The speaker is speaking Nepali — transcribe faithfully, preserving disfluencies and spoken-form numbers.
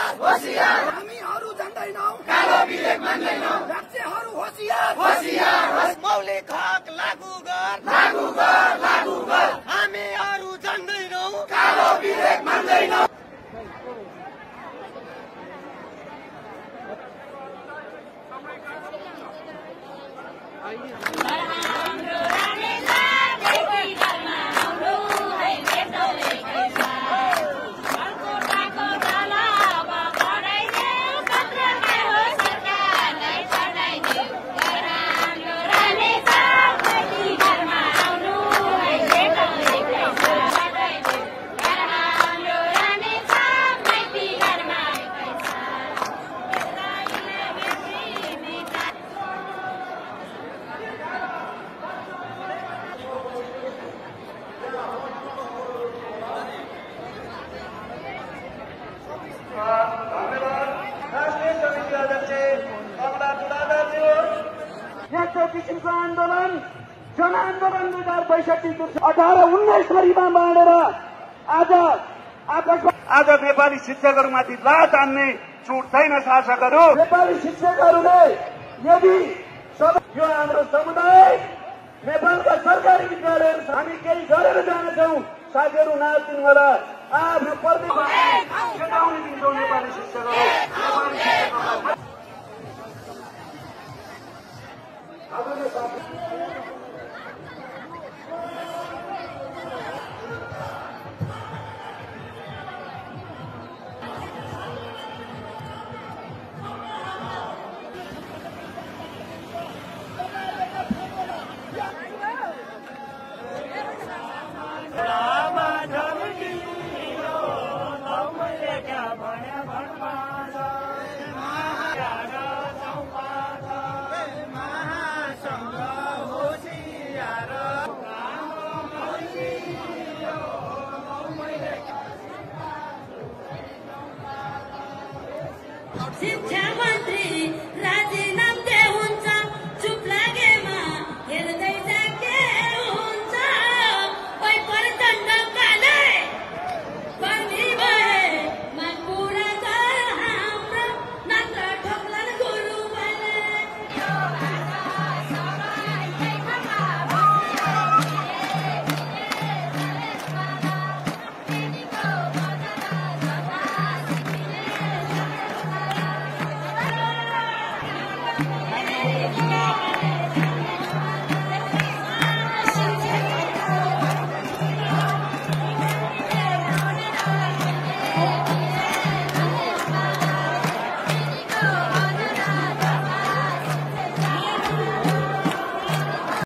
होशियार हामीहरू जान्दैनौं कालो विवेक मान्दैनौं राज्यहरू होशियार होशियार मौलिक हक लागू गर लागू गर लागू गर हामीहरू जान्दैनौं कालो विवेक मान्दैनौं किसिमको आन्दोलन जनआन्दोलन दुई हजार बैसठी अठार उन्नाइस गरीमा बाँडेर आज आज नेपाली शिक्षकहरूमाथि लात हान्ने छुट छैन। शासकहरू नेपाली शिक्षकहरूले यदि यो हाम्रो समुदाय नेपालका सरकारी विद्यालयहरू हामी केही गरेर जानेछौँ साथीहरू नआत्तिनु होला। आफ्नो प्रतिभा चेताउनी दिन्छौँ नेपाली शिक्षकहरू। शिक्षा